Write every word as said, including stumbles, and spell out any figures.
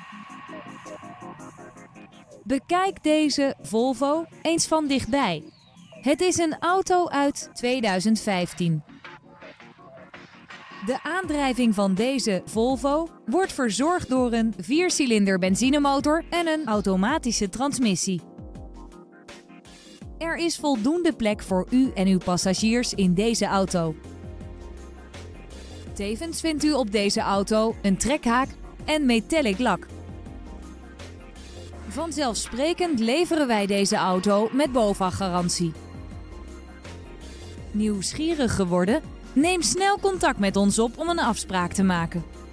Bekijk deze Volvo eens van dichtbij. Het is een auto uit tweeduizend vijftien. De aandrijving van deze Volvo wordt verzorgd door een viercilinder benzinemotor en een automatische transmissie. Er is voldoende plek voor u en uw passagiers in deze auto. Tevens vindt u op deze auto een trekhaak en metallic lak. Vanzelfsprekend leveren wij deze auto met BOVAG-garantie. Nieuwsgierig geworden? Neem snel contact met ons op om een afspraak te maken.